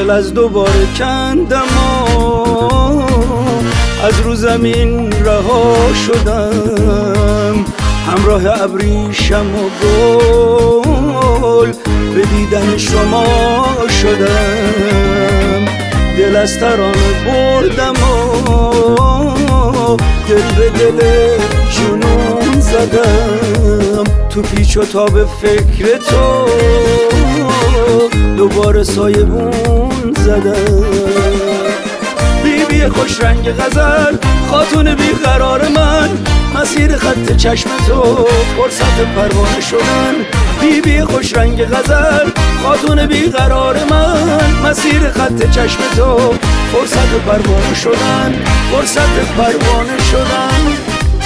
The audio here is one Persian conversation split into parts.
دل از دوباره کندم و از رو زمین رها شدم، همراه ابریشم و گل به دیدن شما شدم. دل از ترانه بردم و دل به دل جنون زدم، تو پیچ و تاب فکر تو دوباره سایبون زدم. بی خوش رنگ غزل، خاتون بیقرار من، مسیر خط چشم تو فرصت پروانه شدن. بی خوش رنگ غزل، خاتون بیقرار من، مسیر خط چشم تو فرصت پروانه شدن، فرصت پروانه شدن.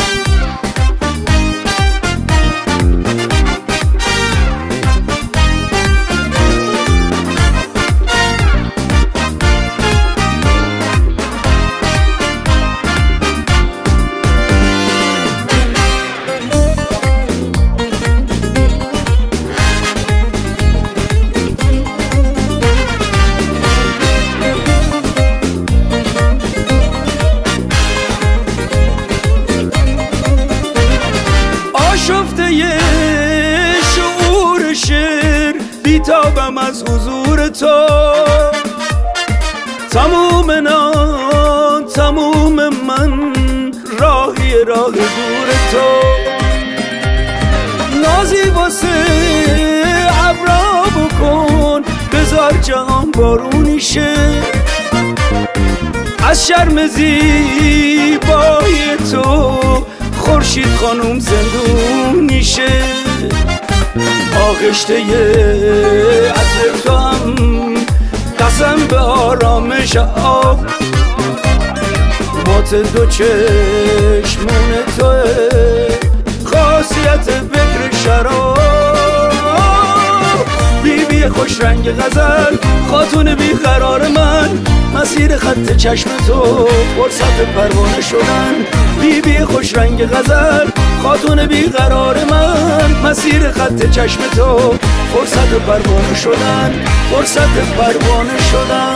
شفته یه شعور شعر بیتابم از حضور تو، تموم من راهی راه دور تو. نازی واسه ابرا بکن، بذار جهان بارونی شه، از شرم زیبای تو خورشید خانوم زندونی شه. آغشته عطر تو هم قسم به آرامش آب، مات دو چشمون توه خاصیت بکر شراب. بی خوش رنگ غزل، خاتون بیقرار من، مسیر خط چشم تو فرصت پروانه شدن. بی خوش رنگ غزل، خاتون بیقرار من، مسیر خط چشم تو فرصت پروانه شدن، فرصت پروانه شدن.